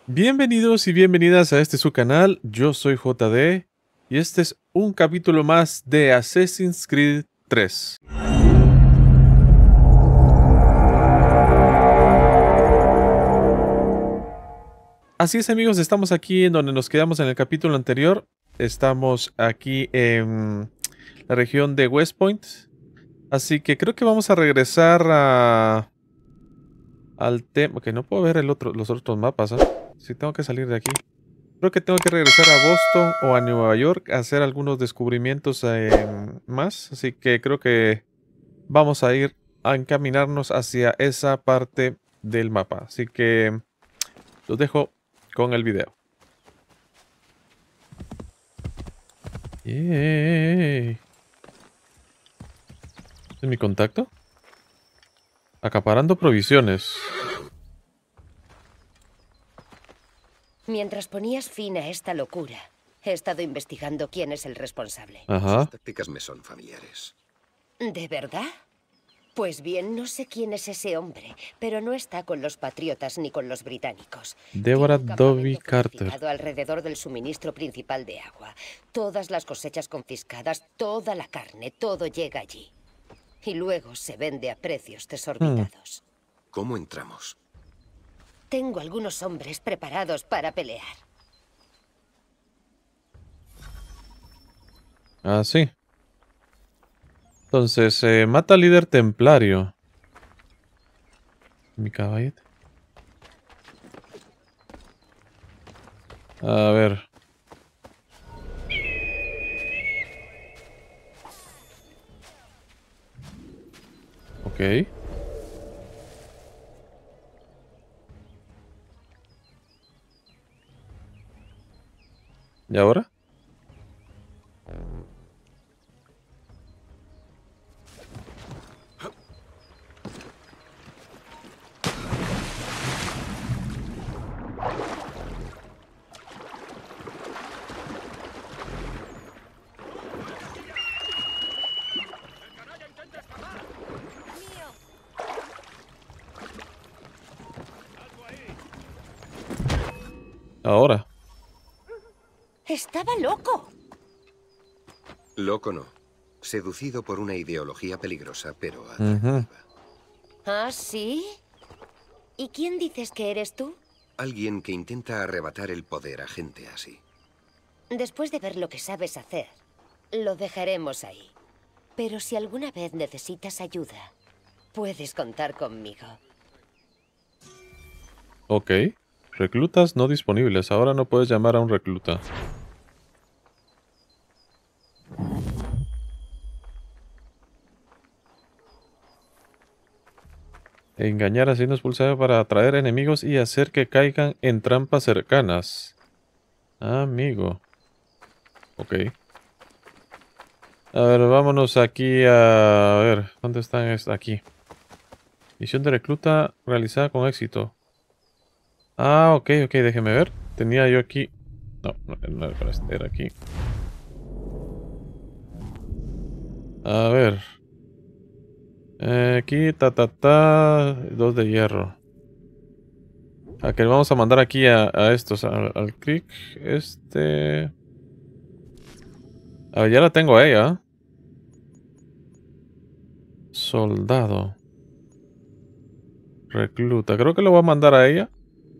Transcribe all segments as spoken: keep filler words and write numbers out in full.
Bienvenidos y bienvenidas a este su canal, yo soy J D y este es un capítulo más de Assassin's Creed tres. Así es amigos, estamos aquí en donde nos quedamos en el capítulo anterior. Estamos aquí en la región de West Point. Así que creo que vamos a regresar a... al tema... Que no puedo ver el otro, los otros mapas, ¿eh? Sí, tengo que salir de aquí. Creo que tengo que regresar a Boston o a Nueva York a hacer algunos descubrimientos eh, más. Así que creo que vamos a ir a encaminarnos hacia esa parte del mapa. Así que los dejo con el video. Yay. ¿Es mi contacto? Acaparando provisiones. Mientras ponías fin a esta locura, he estado investigando quién es el responsable. Ajá. Sus tácticas me son familiares. ¿De verdad? Pues bien, no sé quién es ese hombre, pero no está con los patriotas ni con los británicos. Deborah Tiene un campamento Dobby Carter. fortificado alrededor del suministro principal de agua. Todas las cosechas confiscadas, toda la carne, todo llega allí. Y luego se vende a precios desorbitados. ¿Cómo entramos? Tengo algunos hombres preparados para pelear. Ah, sí. Entonces, eh, mata al líder templario. Mi caballete. A ver. Ok. ¿Y ahora? Ahora. ¡Estaba loco! Loco no. Seducido por una ideología peligrosa, pero Ujú. atractiva. ¿Ah, sí? ¿Y quién dices que eres tú? Alguien que intenta arrebatar el poder a gente así. Después de ver lo que sabes hacer, lo dejaremos ahí. Pero si alguna vez necesitas ayuda, puedes contar conmigo. Ok. Reclutas no disponibles. Ahora no puedes llamar a un recluta. Engañar haciendo expulsar para atraer enemigos y hacer que caigan en trampas cercanas. Amigo. Ok. A ver, vámonos aquí a... a ver, ¿dónde están? Es- Aquí. Misión de recluta realizada con éxito. Ah, ok, ok, déjeme ver. Tenía yo aquí... No, no, no era para este, era aquí. A ver. Eh, aquí, ta, ta, ta. Dos de hierro. A que vamos a mandar aquí a, a estos, al, al Creek. Este... A ver, ya la tengo a ella. Soldado. Recluta. Creo que lo voy a mandar a ella.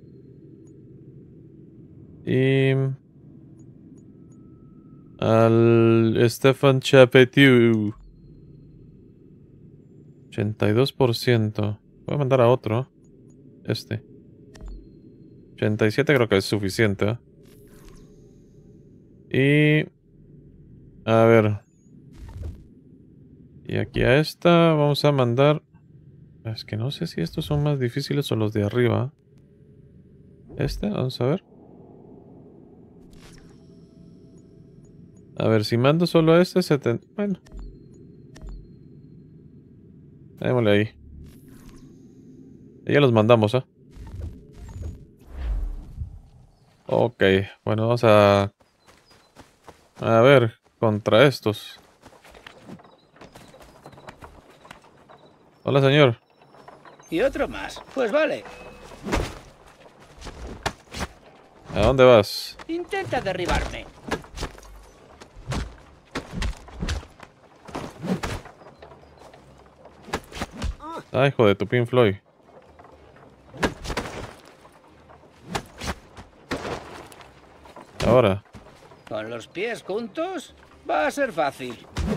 Y... al Stefan Chapetiu. ochenta y dos por ciento. Voy a mandar a otro. Este. ochenta y siete creo que es suficiente. ¿eh? Y... a ver. Y aquí a esta vamos a mandar... Es que no sé si estos son más difíciles o los de arriba. Este, vamos a ver. A ver, si mando solo a este, setenta... Bueno. Démosle ahí. Y ya los mandamos, ¿eh? Ok, bueno, vamos a... A ver, contra estos. Hola, señor. Y otro más. Pues vale. ¿A dónde vas? Intenta derribarme. Ah, hijo de tu Pink Floyd. Ahora. Con los pies juntos va a ser fácil.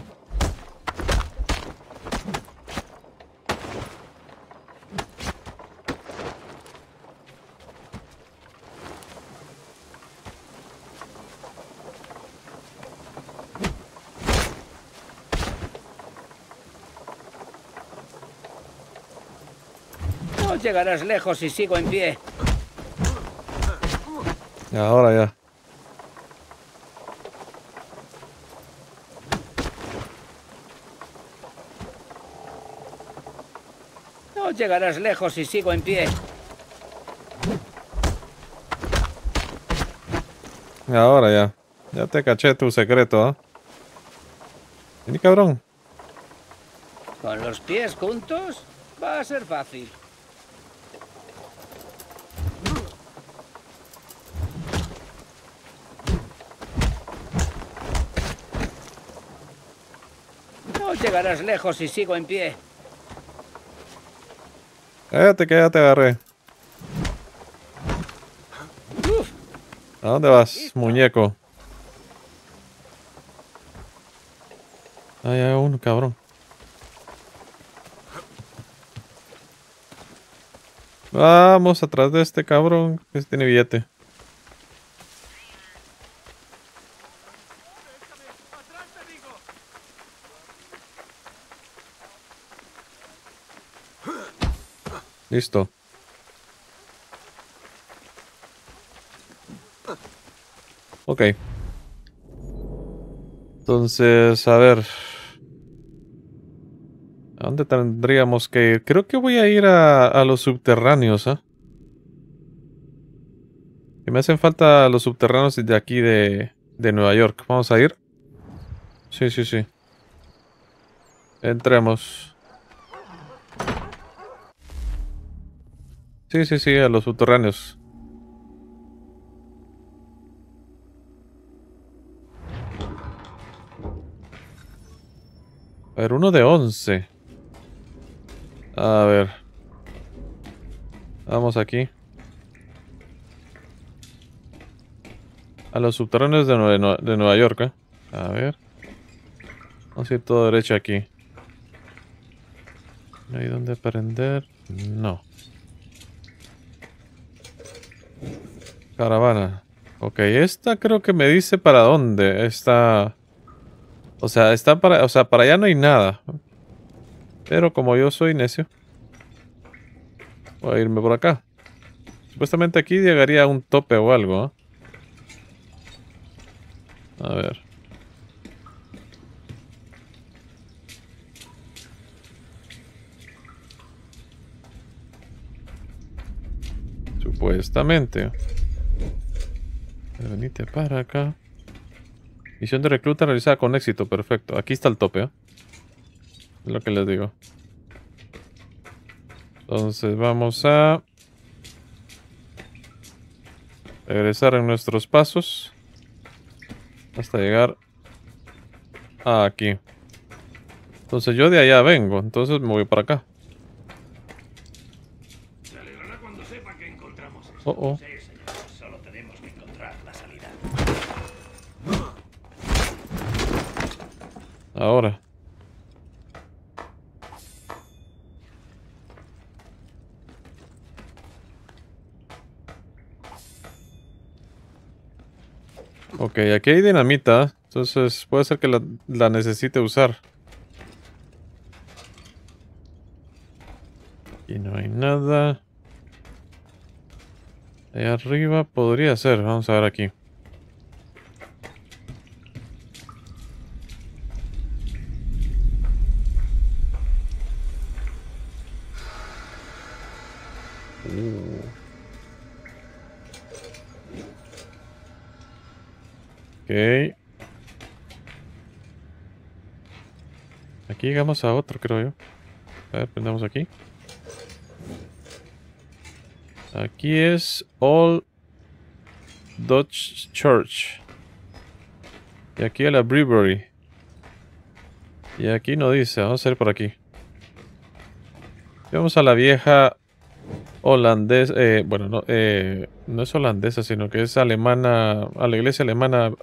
No llegarás lejos si sigo en pie. Ahora ya. No llegarás lejos si sigo en pie. Ahora ya. Ya te caché tu secreto, ¿ah? ¿eh? Vení, cabrón. Con los pies juntos va a ser fácil. No llegarás lejos si sigo en pie. Cállate que ya te agarré. Uf, ¿A dónde vas, muñeco? Ay, hay uno, cabrón. Vamos atrás de este cabrón que tiene billete. Listo. Ok. Entonces, a ver. ¿A dónde tendríamos que ir? Creo que voy a ir a, a los subterráneos, ¿ah? ¿eh? Que me hacen falta los subterráneos de aquí de, de Nueva York. ¿Vamos a ir? Sí, sí, sí. Entremos. Sí, sí, sí, a los subterráneos. A ver, uno de once. A ver. Vamos aquí. A los subterráneos de, Nue de Nueva York, ¿eh? A ver. Vamos a ir todo derecho aquí. ¿No hay dónde prender? No. Caravana. Ok, esta creo que me dice para dónde. Está... O sea, está para... O sea, para allá no hay nada. Pero como yo soy necio, voy a irme por acá. Supuestamente aquí llegaría a un tope o algo, ¿eh? A ver. Supuestamente. Venite para acá. Misión de recluta realizada con éxito. Perfecto. Aquí está el tope, ¿eh? Es lo que les digo. Entonces vamos a regresar en nuestros pasos hasta llegar a aquí. Entonces yo de allá vengo. Entonces me voy para acá. Se alegrará cuando sepa que encontramos esto. Oh, oh. Sí, señor. Solo tenemos que encontrar la salida. Ahora. Ok, aquí hay dinamita. Entonces puede ser que la, la necesite usar. Aquí no hay nada. Ahí arriba podría ser. Vamos a ver aquí. Uh. Ok. Aquí llegamos a otro, creo yo. A ver, prendamos aquí. Aquí es All Dodge Church. Y aquí a la Brewery. Y aquí no dice, vamos a ir por aquí. Y vamos a la vieja holandesa, eh, bueno, no, eh, no es holandesa, sino que es alemana, a la iglesia alemana.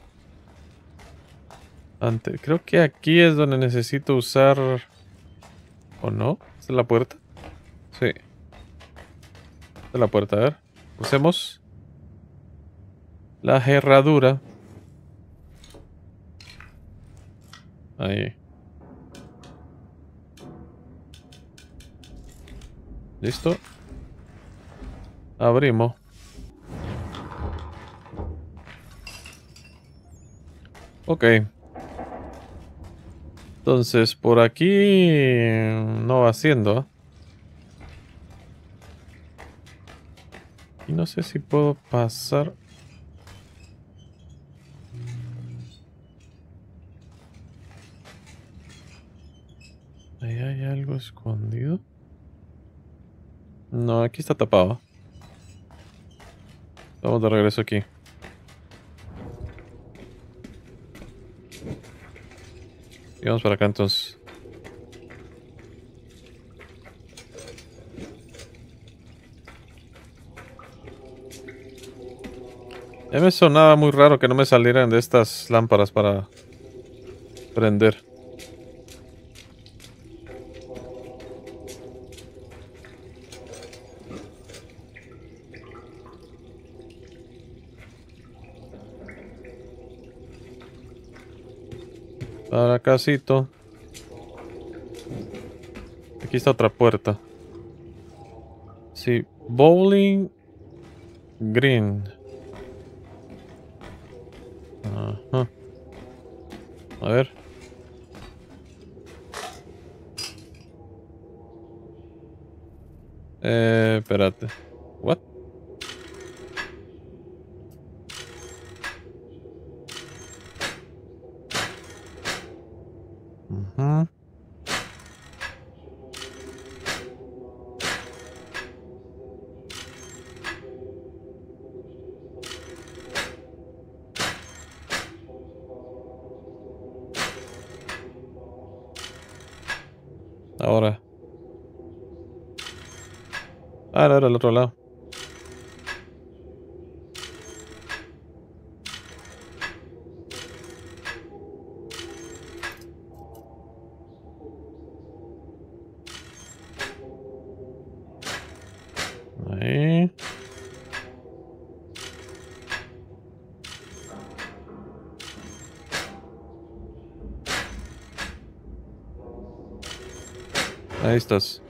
Ante, creo que aquí es donde necesito usar... ¿O no? ¿Esta es la puerta? Sí. Esta es la puerta, a ver. Usemos la herradura. Ahí. Listo. Abrimos. Ok. Entonces, por aquí no va haciendo. Y no sé si puedo pasar. Ahí hay algo escondido. No, aquí está tapado. Vamos de regreso aquí. Y vamos para acá entonces. Ya me sonaba muy raro que no me salieran de estas lámparas para prender. Para casito. Aquí está otra puerta. Sí, Bowling Green. Ajá. A ver. Eh, espérate. What? Ujú. Ahora. Ah, no, era el otro lado. Ahí. Ahí estás.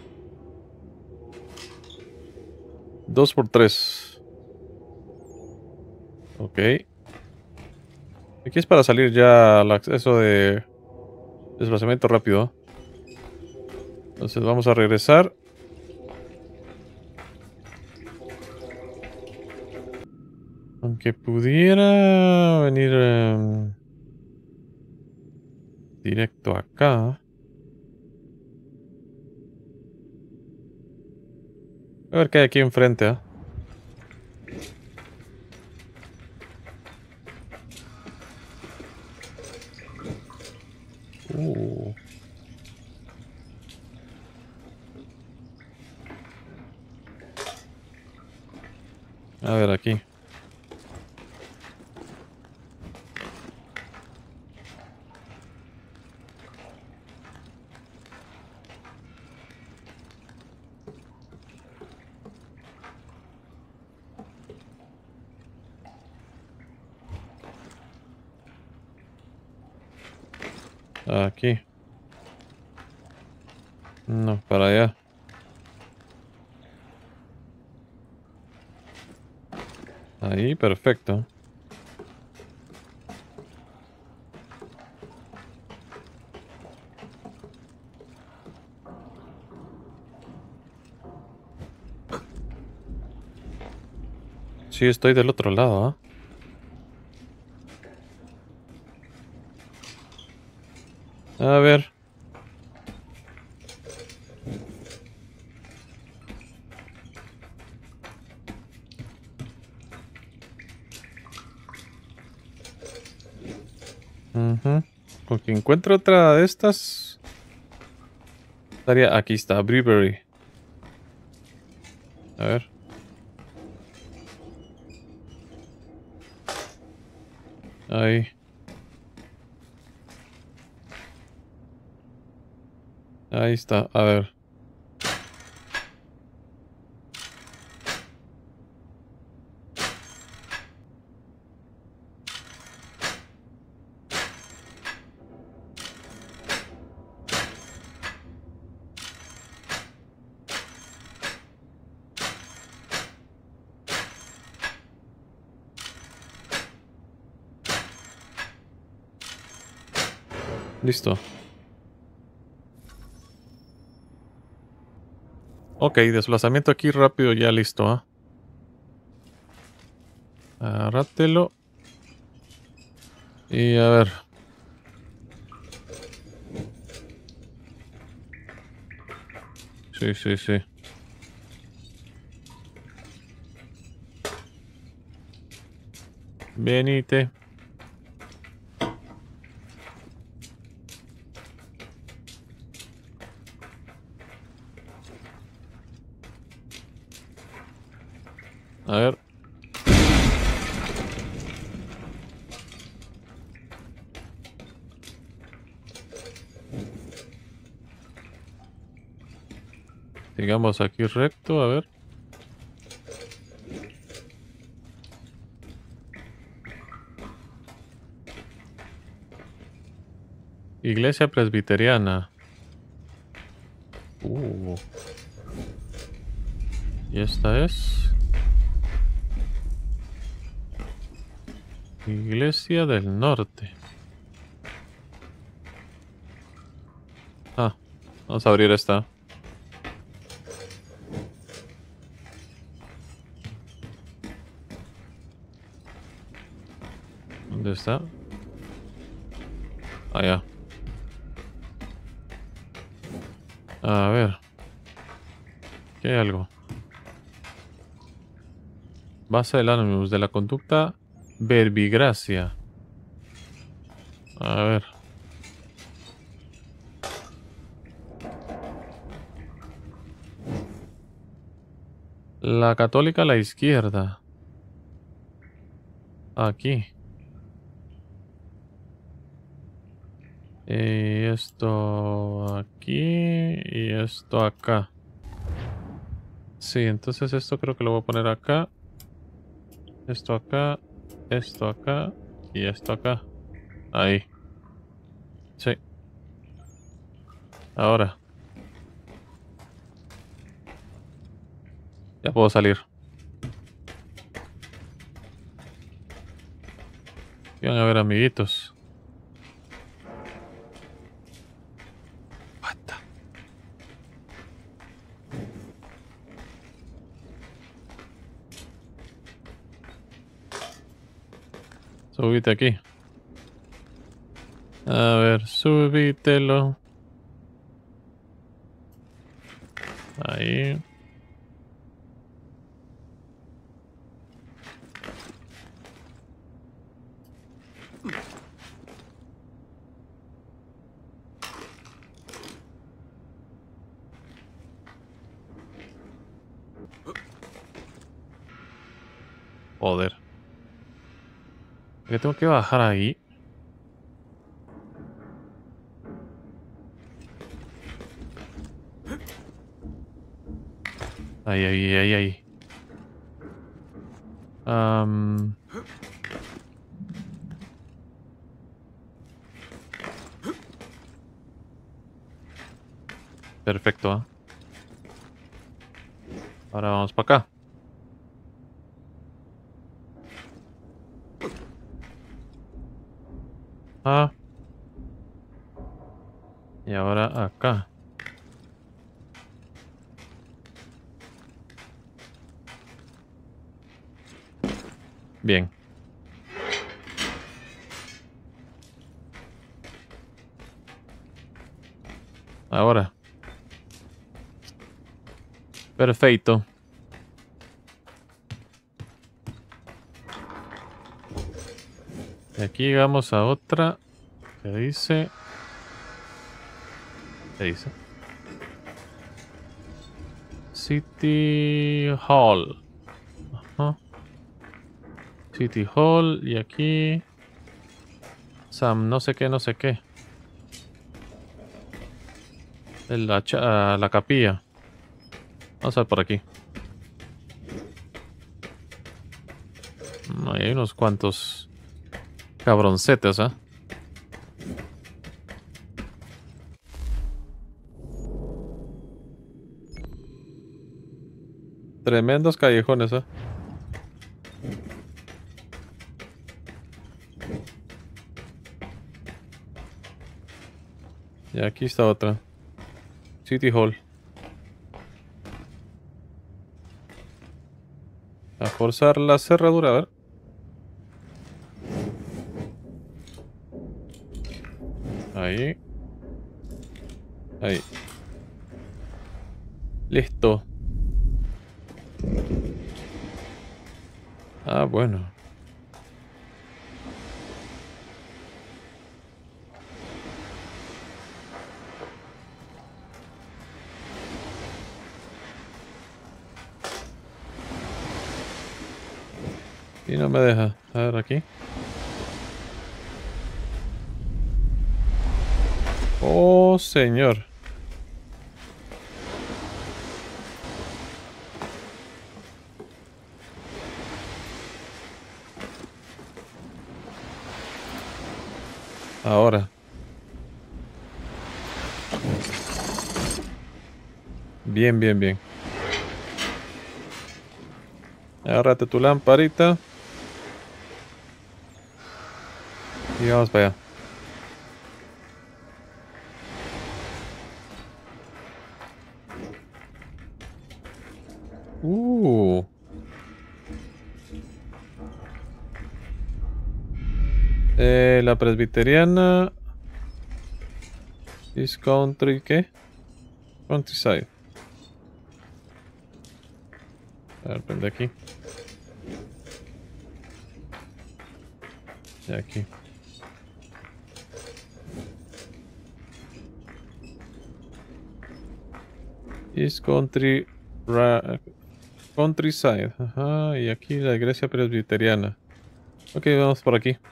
Dos por tres. Ok. Aquí es para salir ya al acceso de desplazamiento rápido. Entonces vamos a regresar. Aunque pudiera venir eh, directo acá. A ver qué hay aquí enfrente, ¿eh? Uh. A ver aquí. Aquí. No, para allá. Ahí, perfecto. Sí, estoy del otro lado, ¿ah? ¿eh? A ver. Uh-huh. Con que encuentre otra de estas. Estaría. Aquí está, Brewery. A ver. Ahí. Ahí está, a ver. Listo. Ok, desplazamiento aquí rápido, ya listo, ¿ah? ¿eh? Agárratelo. Y a ver. Sí, sí, sí. Venite. A ver. Sigamos aquí recto, a ver. Iglesia presbiteriana. Uh. Y esta es... Iglesia del Norte. Ah, vamos a abrir esta. ¿Dónde está? Allá. A ver. ¿Qué hay algo? Base del Animus de la conducta verbigracia. A ver. La católica a la izquierda. Aquí. Y esto aquí. Y esto acá. Sí, entonces esto creo que lo voy a poner acá. Esto acá. Esto acá. Y esto acá. Ahí. Sí. Ahora. Ya puedo salir. Van a ver, amiguitos. What? Subite aquí. A ver, subítelo. Ahí. Joder. ¿Por qué tengo que bajar ahí? Ahí, ahí, ahí, ahí. Um... Perfecto, ¿eh? Ahora vamos para acá. Ah. Y ahora acá. Bien. Ahora. Perfecto. Y aquí llegamos a otra ¿Qué dice? ¿Qué dice? City Hall. Ajá. City Hall. Y aquí... Sam, no sé qué, no sé qué. La, cha la capilla. Vamos a ver por aquí. No, hay unos cuantos cabroncetes, ¿eh? Tremendos callejones, ¿eh? Y aquí está otra. City Hall. A forzar la cerradura, a ver. Ahí. Ahí. Listo. Ah, bueno. Y no me deja. A ver aquí. Oh, señor. Ahora. Bien, bien, bien. Agárrate tu lamparita. Y vamos para allá. Uh. Eh, la presbiteriana. Is country, ¿qué? Countryside. A ver, prende aquí. Y aquí. Is country. Ra, countryside. Ajá. Y aquí la iglesia presbiteriana. Ok, vamos por aquí.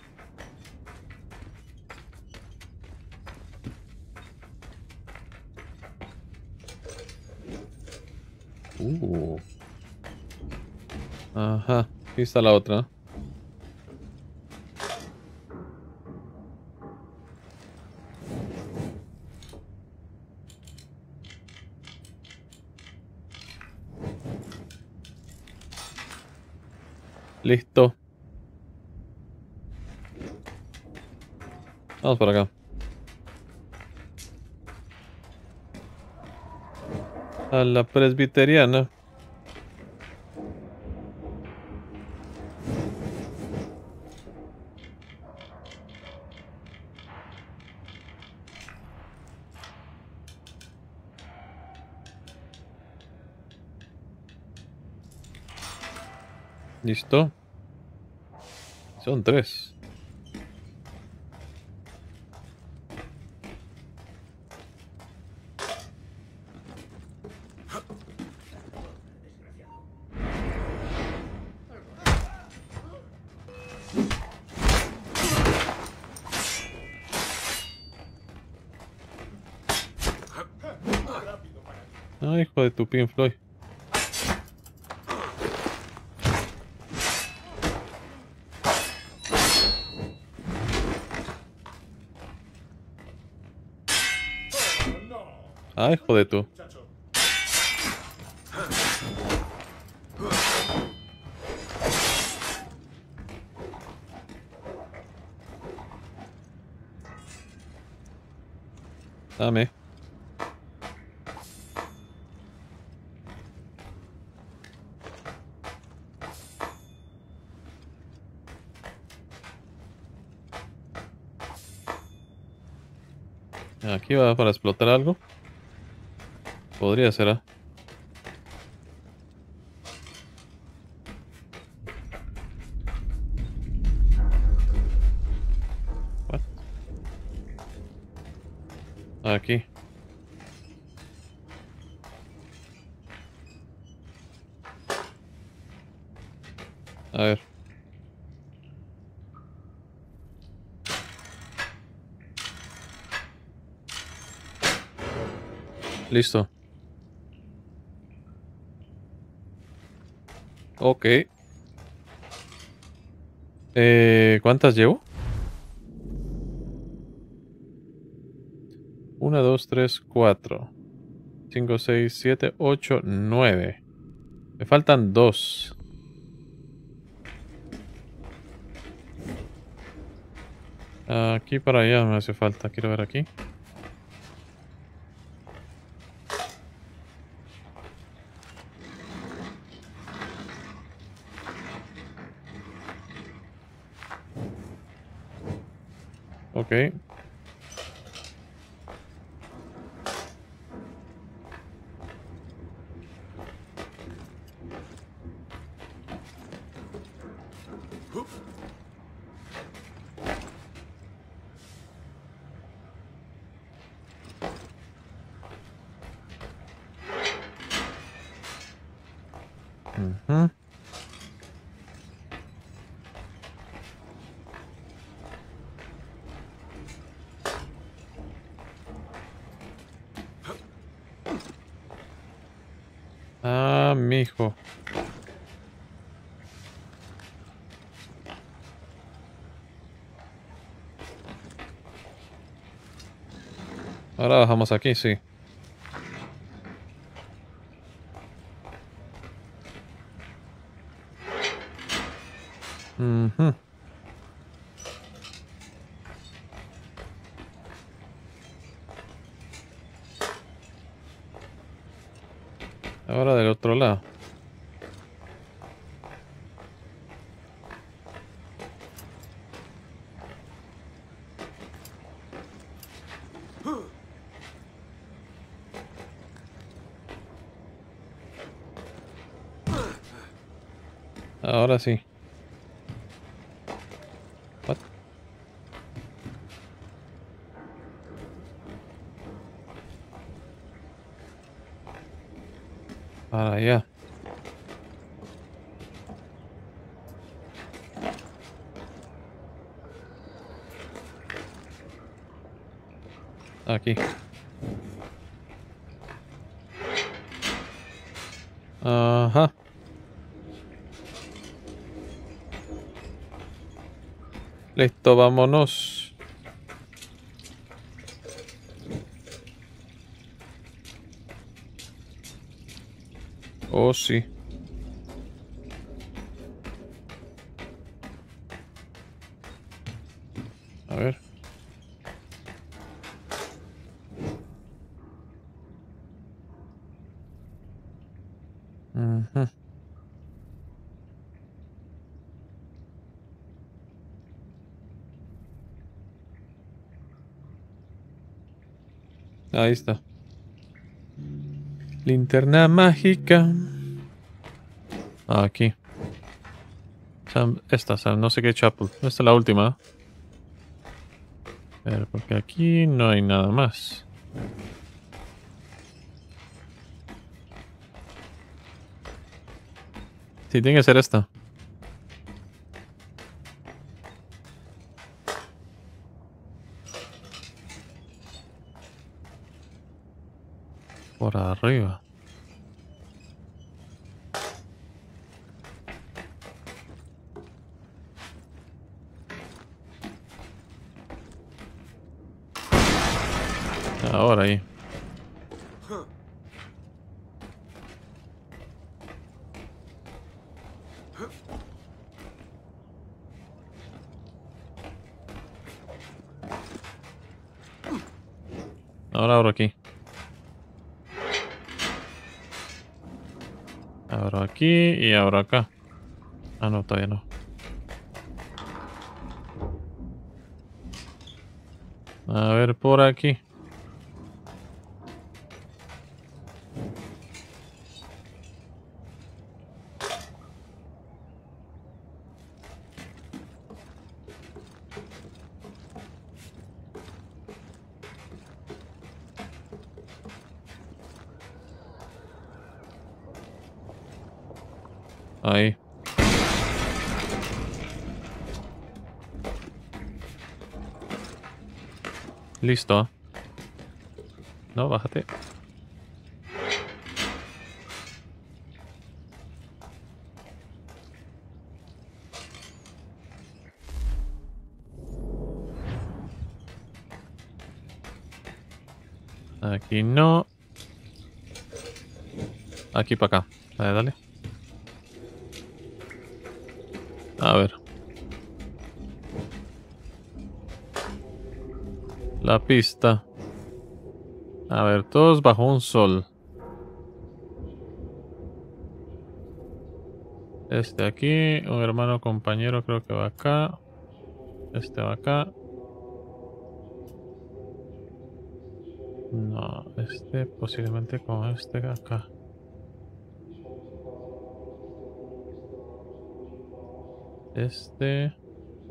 Uh. Ajá. Aquí está la otra. Listo. Vamos por acá. A la presbiteriana. Listo. Son tres. Ay, hijo de tu Pink Floyd. Ay, hijo de tu. Dame. Aquí va para explotar algo. Podría ser, ¿eh? What? Aquí. A ver. Listo. Ok. Eh, ¿cuántas llevo? Una, dos, tres, cuatro. Cinco, seis, siete, ocho, nueve. Me faltan dos. Aquí para allá me hace falta. Quiero ver aquí. Ok. Ujú. Ah, mijo. Ahora bajamos aquí, sí. Ujú. Ahora del otro lado. Ahora sí. What? Para allá. Aquí. Ajá. Listo, vámonos. Oh, sí. A ver. Ujú. Ahí está. Linterna mágica. Aquí. Sam, esta, Sam, no sé qué chapel. Esta es la última. A ver, porque aquí no hay nada más. Sí, tiene que ser esta. Por arriba. Ahora ahí. Ahora abro aquí. Abro aquí y abro acá. Ah, no, todavía no. A ver por aquí. Ahí. Listo. No, bájate. Aquí no. Aquí para acá. Dale, dale. A ver. La pista. A ver, todos bajo un sol. Este aquí, un hermano compañero creo que va acá. Este va acá. No, este posiblemente con este acá. Este.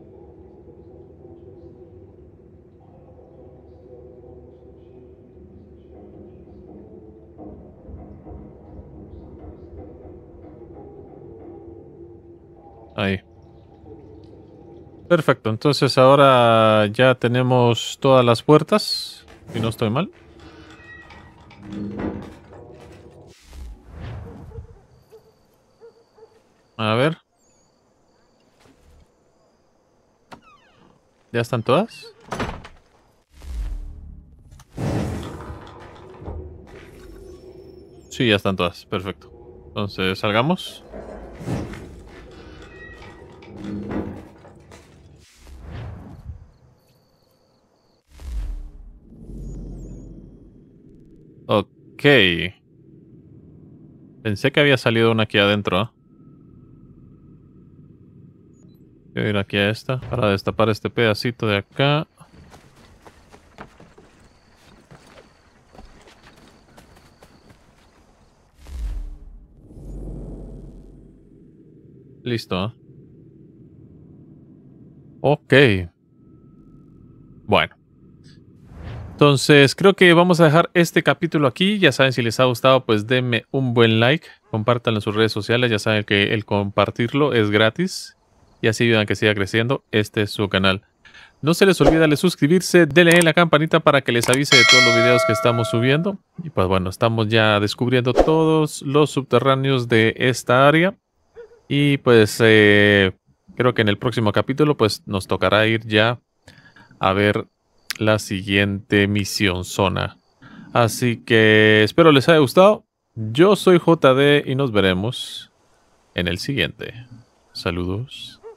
Ahí. Perfecto, entonces ahora ya tenemos todas las puertas, si no estoy mal. A ver. ¿Ya están todas? Sí, ya están todas, perfecto. Entonces, salgamos. Ok. Pensé que había salido una aquí adentro. ¿eh? Voy a ir aquí a esta para destapar este pedacito de acá. Listo. ¿eh? Ok. Bueno. Entonces, creo que vamos a dejar este capítulo aquí. Ya saben, si les ha gustado, pues denme un buen like. Compártanlo en sus redes sociales. Ya saben que el compartirlo es gratis. Y así ayudan a que siga creciendo. Este es su canal. No se les olvide de suscribirse. Denle en la campanita para que les avise de todos los videos que estamos subiendo. Y pues bueno, estamos ya descubriendo todos los subterráneos de esta área. Y pues eh, creo que en el próximo capítulo pues nos tocará ir ya a ver la siguiente misión zona. Así que espero les haya gustado. Yo soy J D y nos veremos en el siguiente. Saludos.